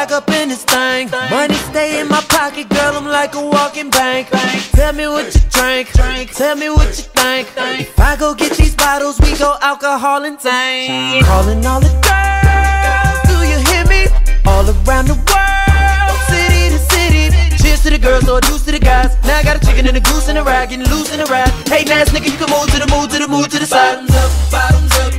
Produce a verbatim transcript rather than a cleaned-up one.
back up in this thing. Money stay in my pocket, girl, I'm like a walking bank. Tell me what you drink, tell me what you think. If I go get these bottles, we go alcohol and tank. Calling all the girls, do you hear me? All around the world, city to city. Cheers to the girls, or deuce to the guys. Now I got a chicken and a goose and a rag, getting loose in the ride. Hey, nice nigga, you can move to the move to the move to the side. Bottoms up, bottoms up.